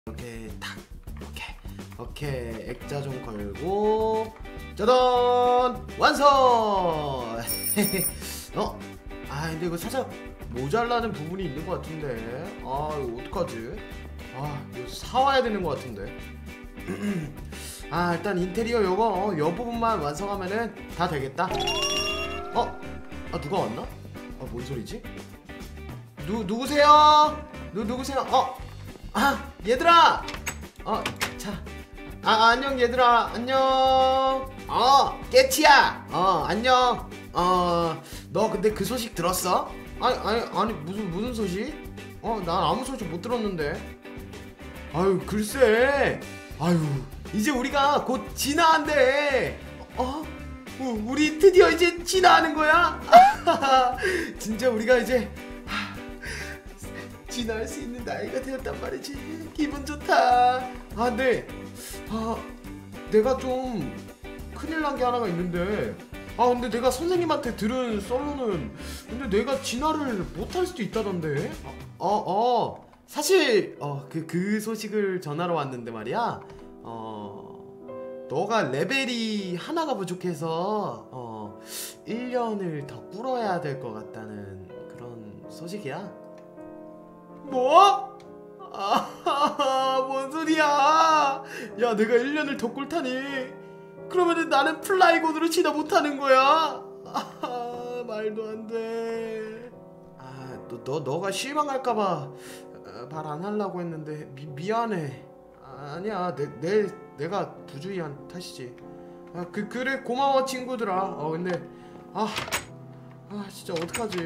이렇게 탁. 오케이 액자 좀 걸고 짜잔 완성. 근데 이거 살짝 모자라는 부분이 있는 것 같은데 이거 어떡하지? 이거 사와야 되는 것 같은데. 일단 인테리어 요거 요 부분만 완성하면은 다 되겠다. 누가 왔나? 뭔 소리지? 누구세요? 누구세요? 얘들아! 자. 안녕 얘들아. 안녕. 깨치야. 안녕. 너 근데 그 소식 들었어? 아니 무슨 소식? 난 아무 소식 못 들었는데. 글쎄. 이제 우리가 곧 진화한대. 우리 드디어 이제 진화하는 거야? 진짜 우리가 이제 진화할 수 있는 나이가 되었단 말이지. 기분 좋다. 근데 내가 좀 큰일 난 게 하나가 있는데. 근데 내가 선생님한테 들은 썰로는 근데 내가 진화를 못할 수도 있다던데. 사실 그 소식을 전하러 왔는데 말이야. 너가 레벨이 하나가 부족해서 1년을 더 꿇어야 될 것 같다는 그런 소식이야. 뭐? 뭔 소리야? 야, 내가 1년을 더 꿇다니. 그러면은 나는 플라이곤으로 진화 못하는 거야? 말도 안 돼. 너가 실망할까봐 말 안 하려고 했는데 미안해. 아니야, 내가 부주의한 탓이지. 그래 고마워 친구들아. 근데 진짜 어떡하지?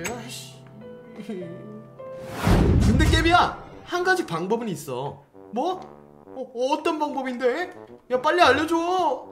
근데 깨비야, 한 가지 방법은 있어. 뭐? 어떤 방법인데? 야, 빨리 알려줘.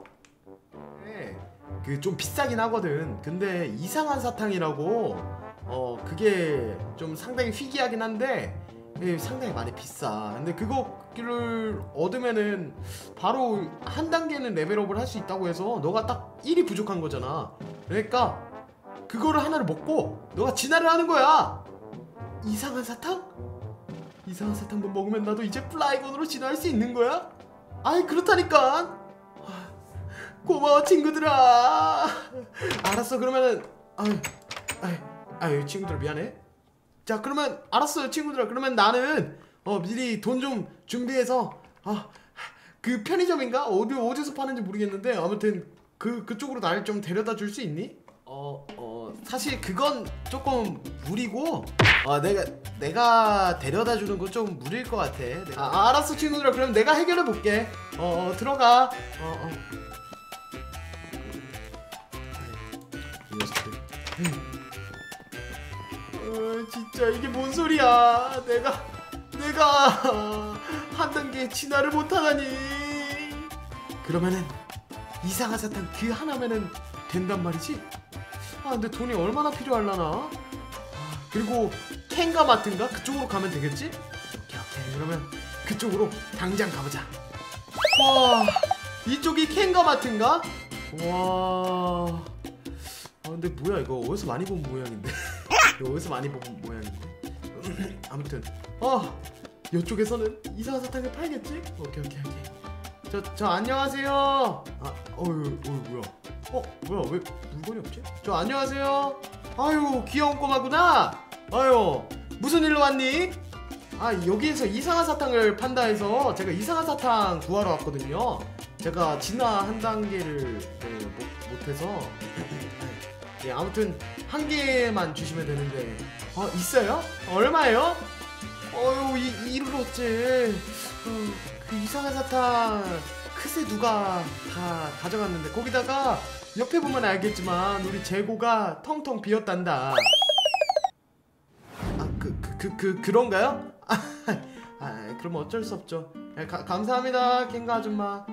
그 좀 비싸긴 하거든. 근데 이상한 사탕이라고. 그게 좀 상당히 희귀하긴 한데 상당히 많이 비싸. 근데 그거를 얻으면은 바로 한 단계는 레벨업을 할 수 있다고 해서 너가 딱 1이 부족한 거잖아. 그러니까 그거를 하나를 먹고 너가 진화를 하는 거야. 이상한 사탕? 이상한 사탕만 먹으면 나도 이제 플라이곤으로 진화할 수 있는 거야? 그렇다니까. 고마워 친구들아. 알았어. 그러면은 친구들아 미안해. 자, 그러면 알았어요 친구들아. 그러면 나는 미리 돈 좀 준비해서 그 편의점인가? 어디서 파는지 모르겠는데 아무튼 그쪽으로 날 좀 데려다 줄 수 있니? 사실 그건 조금 무리고 내가 데려다 주는 건 좀 무리일 것 같아. 알았어 친구들아. 그럼 내가 해결해 볼게. 들어가. 이 녀석들. 진짜 이게 뭔 소리야. 내가 한 단계 진화를 못하다니. 그러면은 이상한 사탕 그 하나면은 된단 말이지? 근데 돈이 얼마나 필요할라나? 그리고 캔가마트인가? 그쪽으로 가면 되겠지? 오케이. 그러면 그쪽으로 당장 가보자. 와, 이쪽이 캔가마트인가? 와. 근데 뭐야 이거 어디서 많이 본 모양인데? 이거 어디서 많이 본 모양인데? 아무튼 이쪽에서는 이상한 사탕을 팔겠지? 오케이. 저 안녕하세요. 뭐야 왜 물건이 없지? 저 안녕하세요. 귀여운 꼬마구나. 무슨 일로 왔니? 여기에서 이상한 사탕을 판다 해서 제가 이상한 사탕 구하러 왔거든요. 제가 진화 한 단계를 못해서 아무튼 한 개만 주시면 되는데. 있어요? 얼마예요? 이를 어째. 그 이상한 사탕 글쎄 누가 다 가져갔는데 거기다가 옆에 보면 알겠지만 우리 재고가 텅텅 비었단다. 그런가요? 그럼 어쩔 수 없죠. 감사합니다 켄가 아줌마.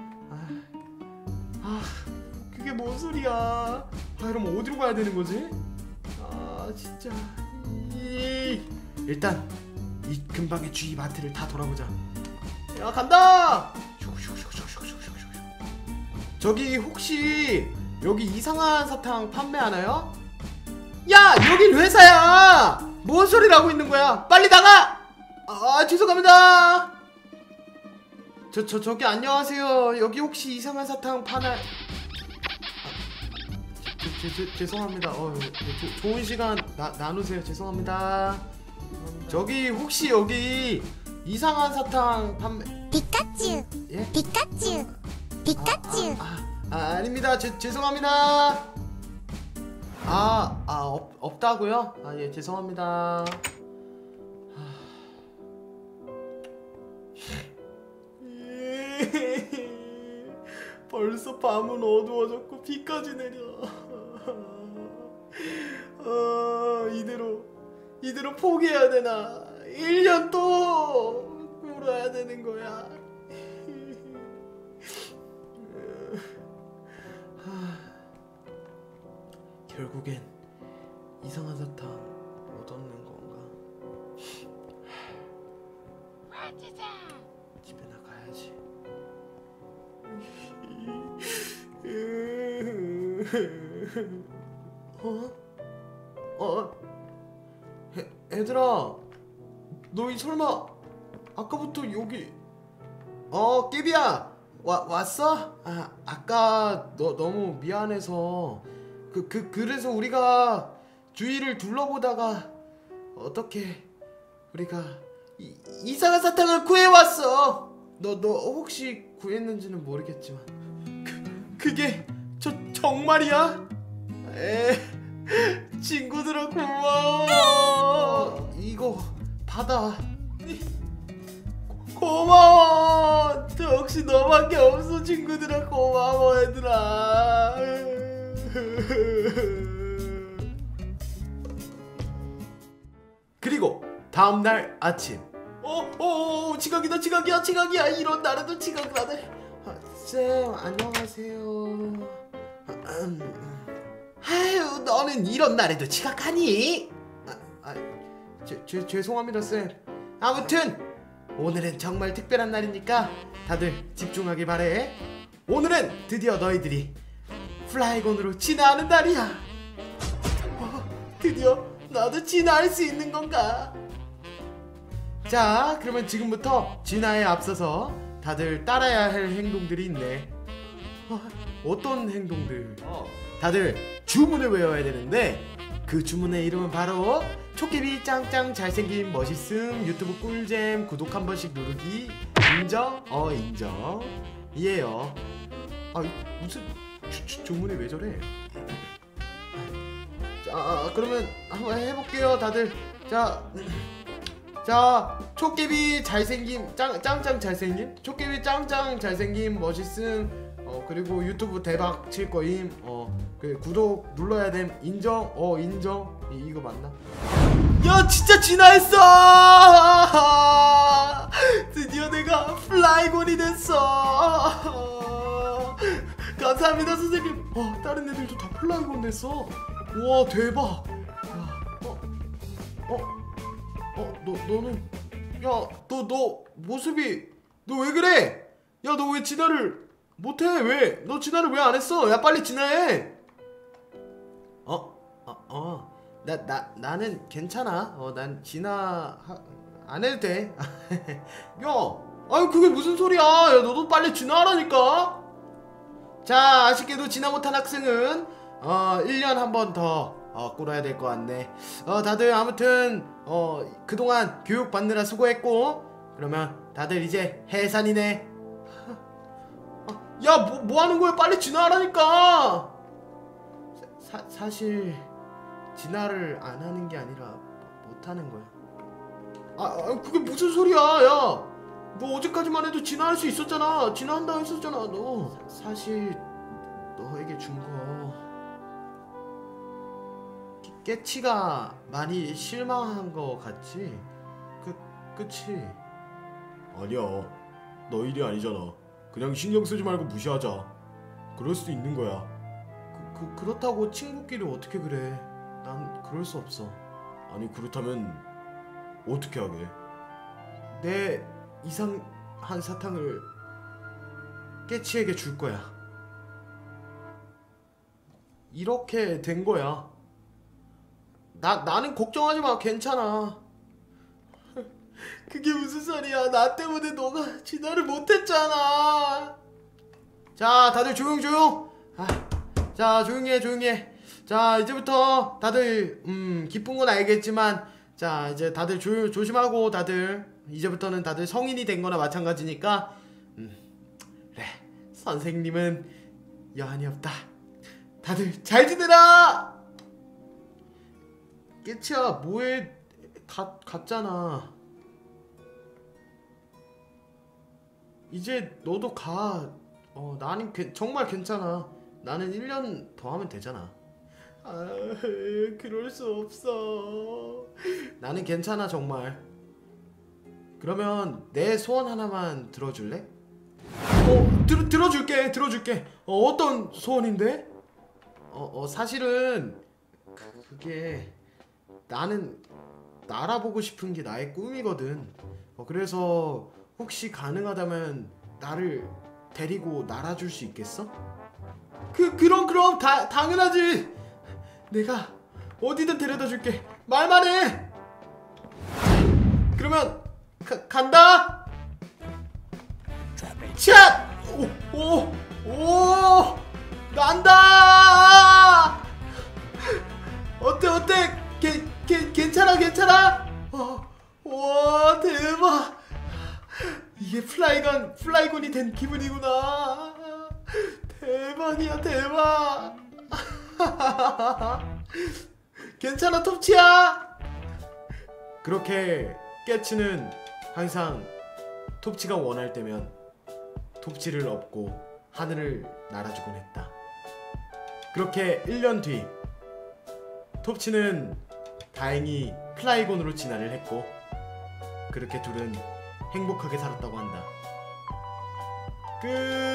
그게 뭔 소리야. 그럼 어디로 가야 되는 거지? 진짜. 일단 이 근방의 주위 마트를 다 돌아보자. 야, 간다. 저기 혹시 여기 이상한 사탕 판매하나요? 야, 여긴 회사야. 뭔 소리를 하고 있는 거야? 빨리 나가. 죄송합니다. 저기 안녕하세요. 여기 혹시 이상한 사탕 파나? 죄송합니다. 좋은 시간 나누세요. 죄송합니다. 저기 혹시 여기 이상한 사탕 판매? 피카츄. 예? 피카츄. 피카츄. 아닙니다. 죄송합니다. 없다고요? 예, 죄송합니다. 벌써 밤은 어두워졌고 비까지 내려. 이대로 포기해야 되나? 1년 또 울어야 되는 거야. 결국엔 이상한 사탕 못 얻는 건가? 집에 나가야지. 얘들아, 너희 설마 아까부터 여기 깨비야 왔어? 아까 너 너무 미안해서 그래서 우리가 주위를 둘러보다가 어떻게 우리가 이상한 사탕을 구해왔어. 너 혹시 구했는지는 모르겠지만 그게 정말이야? 친구들아 고마워. 이거 받아. 고마워. 역시 너밖에 없어. 친구들아 고마워 얘들아. 그리고 다음날 아침. 지각이야. 이런 날에도 지각을 하네. 쌤 안녕하세요. 아유, 너는 이런 날에도 지각하니? 죄송합니다 쌤. 아무튼 오늘은 정말 특별한 날이니까 다들 집중하길 바래. 오늘은 드디어 너희들이 플라이곤으로 진화하는 날이야. 드디어 나도 진화할 수 있는 건가? 자, 그러면 지금부터 진화에 앞서서 다들 따라야 할 행동들이 있네. 어떤 행동들? 다들 주문을 외워야 되는데 그 주문의 이름은 바로 초깨비 짱짱 잘생김 멋있음 유튜브 꿀잼 구독 한 번씩 누르기 인정? 인정 이에요. 무슨 주문이 왜 저래? 자, 그러면 한번 해볼게요 다들. 자, 초깨비 잘생김 짱짱 잘생김 초깨비 짱짱 잘생김 멋있음 그리고 유튜브 대박 칠 거임. 그 구독 눌러야 됨. 인정? 인정. 이거 맞나? 야, 진짜 진화했어! 드디어 내가 플라이곤이 됐어. 감사합니다 선생님. 다른 애들도 다 플라이곤 됐어. 우와 대박. 너는 너 모습이 너 왜 그래? 야, 너 왜 진화를 못해? 왜? 너 진화를 왜 안 했어? 야, 빨리 진화해. 나는 괜찮아. 난 진화 안 해도 돼. 야, 그게 무슨 소리야? 야, 너도 빨리 진화하라니까. 자, 아쉽게도 진화 못한 학생은 1년 한 번 더 꿇어야 될 것 같네. 다들 아무튼 그동안 교육 받느라 수고했고, 그러면 다들 이제 해산이네. 야, 뭐 하는 거야? 빨리 진화하라니까. 사실 진화를 안 하는 게 아니라 못 하는 거야. 그게 무슨 소리야? 야, 너 어제까지만 해도 진화할 수 있었잖아. 진화한다 했었잖아. 너 사실 너에게 준 거 깨치가 많이 실망한 거 같지? 그치? 아니야, 너 일이 아니잖아. 그냥 신경 쓰지 말고 무시하자. 그럴 수도 있는 거야. 그렇다고 친구끼리 어떻게 그래? 난 그럴 수 없어. 아니, 그렇다면 어떻게 하게? 내 이상한 사탕을 깨치에게 줄 거야. 이렇게 된 거야. 나는 걱정하지 마. 괜찮아. 그게 무슨 소리야? 나 때문에 너가 진화를 못했잖아. 자, 다들 조용. 자, 조용해. 자, 이제부터 다들 기쁜 건 알겠지만, 자, 이제 다들 조심하고, 다들 이제부터는 다들 성인이 된 거나 마찬가지니까, 그래, 선생님은 여한이 없다. 다들 잘 지내라. 깨치야, 뭐해? 다 갔잖아. 이제 너도 가. 나는 정말 괜찮아. 나는 1년 더 하면 되잖아. 그럴 수 없어. 나는 괜찮아, 정말. 그러면 내 소원 하나만 들어줄래? 들어줄게. 어떤 소원인데? 사실은 그게 나는 날아보고 싶은 게 나의 꿈이거든. 그래서 혹시 가능하다면 나를 데리고 날아줄 수 있겠어? 그럼 당연하지. 내가 어디든 데려다 줄게. 말만 해. 그러면 간다. 샷! 오 난다. 어때? 괜찮아? 와, 대박. 이게 플라이건이 된 기분이구나. 대박이야, 대박. 괜찮아, 톱치야. 그렇게 깨치는 항상 톱치가 원할 때면 톱치를 업고 하늘을 날아주곤 했다. 그렇게 1년 뒤 톱치는 다행히 플라이곤으로 진화를 했고, 그렇게 둘은 행복하게 살았다고 한다. 끝.